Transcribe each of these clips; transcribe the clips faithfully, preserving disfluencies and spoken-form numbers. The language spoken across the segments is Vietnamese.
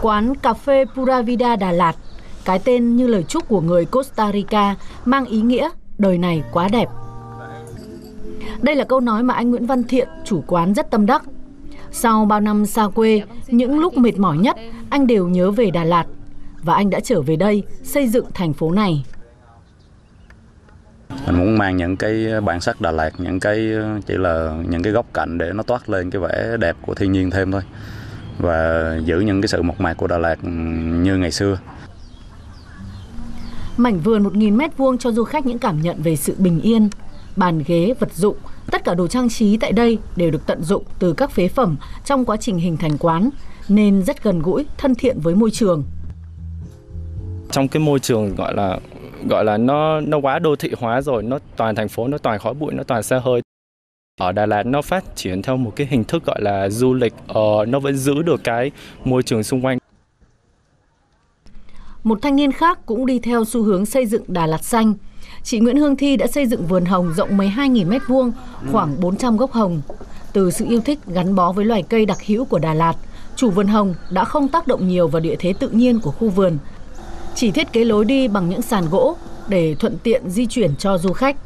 Quán cà phê Pura Vida Đà Lạt, cái tên như lời chúc của người Costa Rica, mang ý nghĩa đời này quá đẹp. Đây là câu nói mà anh Nguyễn Văn Thiện, chủ quán rất tâm đắc. Sau bao năm xa quê, những lúc mệt mỏi nhất, anh đều nhớ về Đà Lạt. Và anh đã trở về đây xây dựng thành phố này. Mình muốn mang những cái bản sắc Đà Lạt, những cái chỉ là những cái góc cạnh để nó toát lên cái vẻ đẹp của thiên nhiên thêm thôi. Và giữ những cái sự mộc mạc của Đà Lạt như ngày xưa. Mảnh vườn một nghìn mét vuông cho du khách những cảm nhận về sự bình yên. Bàn ghế, vật dụng, tất cả đồ trang trí tại đây đều được tận dụng từ các phế phẩm trong quá trình hình thành quán, nên rất gần gũi, thân thiện với môi trường. Trong cái môi trường gọi là gọi là nó nó quá đô thị hóa rồi, nó toàn thành phố, nó toàn khói bụi, nó toàn xe hơi. Ở Đà Lạt nó phát triển theo một cái hình thức gọi là du lịch, uh, nó vẫn giữ được cái môi trường xung quanh. Một thanh niên khác cũng đi theo xu hướng xây dựng Đà Lạt xanh. Chị Nguyễn Hương Thi đã xây dựng vườn hồng rộng mười hai nghìn mét vuông, khoảng bốn trăm gốc hồng. Từ sự yêu thích gắn bó với loài cây đặc hữu của Đà Lạt, chủ vườn hồng đã không tác động nhiều vào địa thế tự nhiên của khu vườn, chỉ thiết kế lối đi bằng những sàn gỗ để thuận tiện di chuyển cho du khách.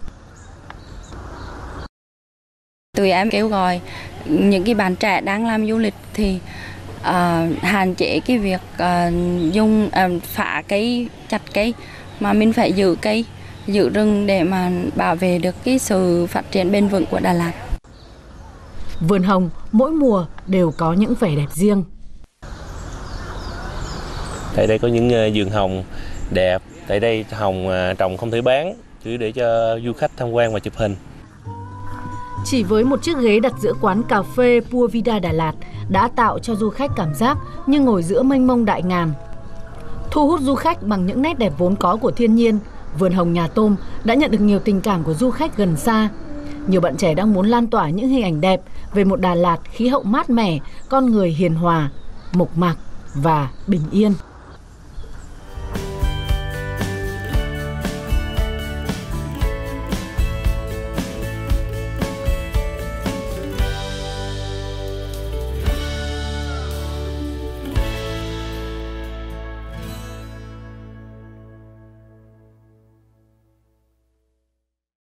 Tụi em kêu gọi những cái bạn trẻ đang làm du lịch thì uh, hạn chế cái việc uh, dùng uh, phá cây, chặt cây, mà mình phải giữ cây, giữ rừng để mà bảo vệ được cái sự phát triển bền vững của Đà Lạt. Vườn hồng mỗi mùa đều có những vẻ đẹp riêng. Tại đây có những vườn hồng đẹp, tại đây hồng trồng không thể bán, chỉ để cho du khách tham quan và chụp hình. Chỉ với một chiếc ghế đặt giữa quán cà phê Pura Vida Đà Lạt đã tạo cho du khách cảm giác như ngồi giữa mênh mông đại ngàn. Thu hút du khách bằng những nét đẹp vốn có của thiên nhiên, vườn hồng Nhà Tôm đã nhận được nhiều tình cảm của du khách gần xa. Nhiều bạn trẻ đang muốn lan tỏa những hình ảnh đẹp về một Đà Lạt khí hậu mát mẻ, con người hiền hòa, mộc mạc và bình yên.